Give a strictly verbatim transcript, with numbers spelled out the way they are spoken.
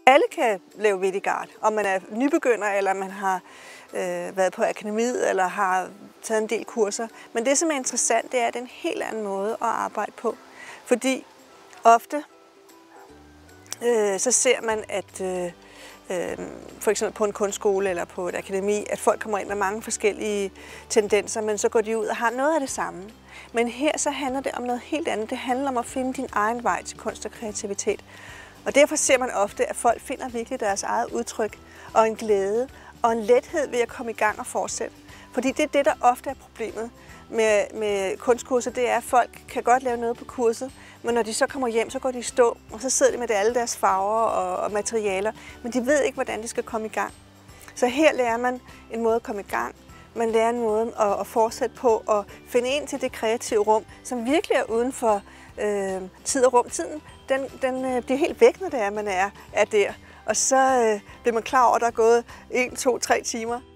Alle kan lave Vidigard, om man er nybegynder, eller man har øh, været på akademiet, eller har taget en del kurser. Men det, som er interessant, det er, at det er en helt anden måde at arbejde på. Fordi ofte øh, så ser man, at øh, øh, for eksempel på en kunstskole eller på et akademi, at folk kommer ind med mange forskellige tendenser, men så går de ud og har noget af det samme. Men her så handler det om noget helt andet. Det handler om at finde din egen vej til kunst og kreativitet. Og derfor ser man ofte, at folk finder virkelig deres eget udtryk og en glæde og en lethed ved at komme i gang og fortsætte. Fordi det er det, der ofte er problemet med, med kunstkurser, det er, at folk kan godt lave noget på kurset, men når de så kommer hjem, så går de i stå, og så sidder de med alle deres farver og, og materialer, men de ved ikke, hvordan de skal komme i gang. Så her lærer man en måde at komme i gang. Man lærer en måde at, at fortsætte på og finde ind til det kreative rum, som virkelig er uden for øh, tid og rum. Tiden den, den øh, bliver helt væk, når det er, man er, er der. Og så øh, bliver man klar over, at der er gået en, to, tre timer.